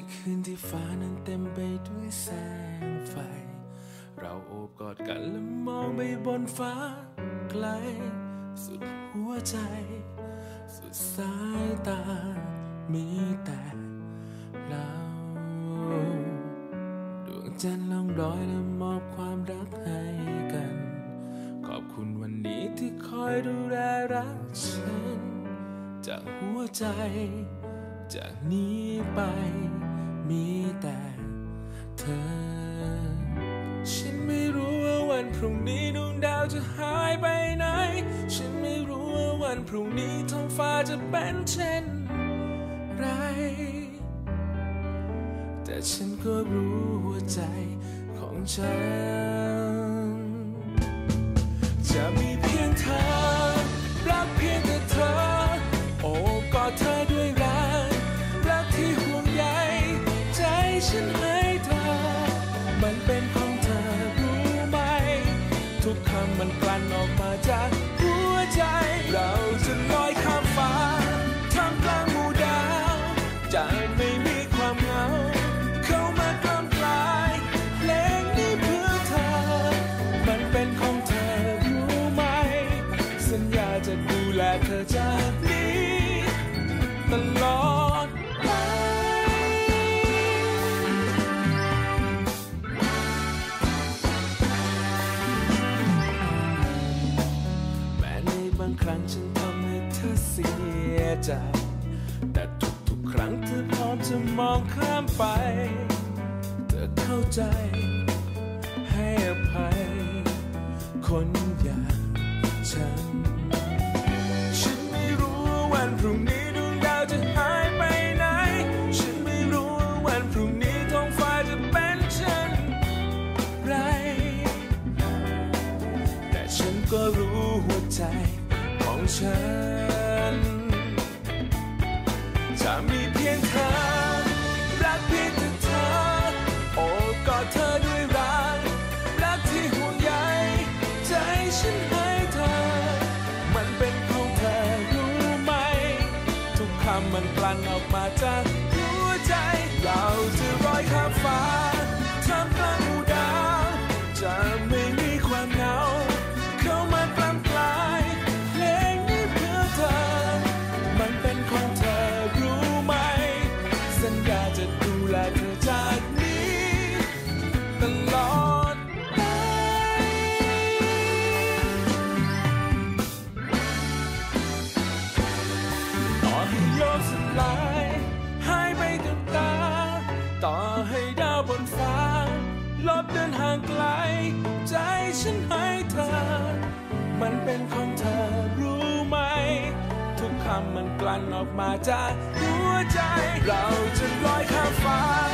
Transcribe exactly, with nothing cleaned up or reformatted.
คืนที่ฟ้านั้นเต็มไปด้วยแสงไฟเราโอบกอดกันและมองไปบนฟ้าไกลสุดหัวใจสุดสายตามีแต่เราดวงจันทร์ล่องลอยและมอบความรักให้กันขอบคุณวันนี้ที่คอยดูแลรักฉันจากหัวใจจากนี้ไปมีแต่เธอฉันไม่รู้ว่าวันพรุ่งนี้ดวงดาวจะหายไปไหนฉันไม่รู้ว่าวันพรุ่งนี้ท้องฟ้าจะเป็นเช่นไรแต่ฉันก็รู้หัวใจของฉันจะมีเพียงเธอรักเพียงแต่เธอโอ้กอดเธอด้วยรักรักที่ห่วงใยใจฉันให้เธอมันเป็นของเธอรู้ไหมทุกคำมันกลั่นออกมาจากหัวใจเราจะลอยข้ามฟ้าท่ามกลางหมู่ดาวจะไม่มีความเหงาเข้ามากล้ำกลายเพลงนี้เพื่อเธอมันเป็นของเธอรู้ไหมสัญญาจะดูแลเธอจากนี้ตลอดไปแม้ในบางครั้งฉันทำให้เธอเสียใจแต่ทุกๆครั้งเธอพร้อมจะมองข้ามไปเธอเข้าใจให้อภัยคนอย่างฉันฉันไม่รู้ว่าวันพรุ่งนี้ดวงดาวจะหายไปไหนฉันไม่รู้ว่าวันพรุ่งนี้ท้องฟ้าจะเป็นเช่นไรแต่ฉันก็รู้หัวใจของฉันจะมีเพียงเธอรักเพียงแต่เธอโอ้กอดเธอด้วยรักรักที่ห่วงใยใจฉันให้เธอมันเป็นของเธอรู้ไหมทุกคำมันกลั่นออกมาจากหัวใจเราจะลอยข้ามฟ้าท่ามกลางหมู่ดาวจะไม่มีความเหงาเข้ามากล้ำกลายเพลงนี้เพื่อเธอมันเป็นของเธอรู้ไหมสัญญาจะดูแลเธอจากนี้ตลอดไปต่อให้โลกสลายหายไปกับตาต่อให้ดาวบนฟ้าลบเดินห่างไกลใจฉันให้เธอมันเป็นของเธอรู้ไหมทุกคำมันกลั่นออกมาจากหัวใจเราจะลอยข้ามฟ้า